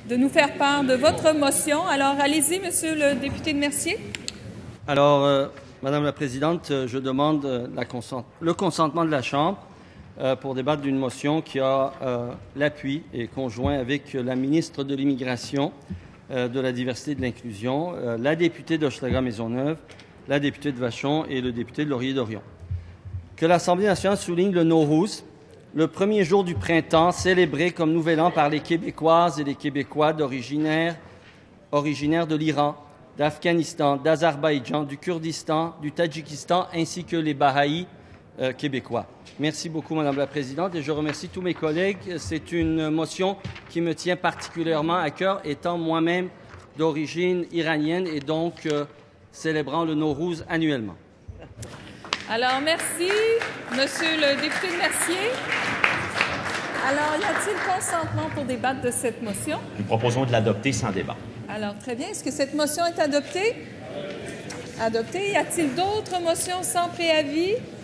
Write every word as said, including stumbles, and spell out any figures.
de nous faire part de votre motion. Alors, allez-y, Monsieur le député de Mercier. Alors, euh, Madame la Présidente, je demande la consent- le consentement de la Chambre euh, pour débattre d'une motion qui a euh, l'appui et conjoint avec la ministre de l'Immigration, euh, de la Diversité et de l'Inclusion, euh, la députée d'Hochelaga-Maisonneuve, la députée de Vachon et le député de Laurier-Dorion. Que l'Assemblée nationale souligne le Nowruz, le premier jour du printemps, célébré comme nouvel an par les Québécoises et les Québécois d'originaire, originaires de l'Iran, d'Afghanistan, d'Azerbaïdjan, du Kurdistan, du Tadjikistan, ainsi que les Bahaïs euh, québécois. Merci beaucoup, Madame la Présidente, et je remercie tous mes collègues. C'est une motion qui me tient particulièrement à cœur, étant moi-même d'origine iranienne et donc euh, célébrant le Nowruz annuellement. Alors, merci, Monsieur le député de Mercier. Alors, y a-t-il consentement pour débattre de cette motion? Nous proposons de l'adopter sans débat. Alors, très bien. Est-ce que cette motion est adoptée? Adoptée. Y a-t-il d'autres motions sans préavis?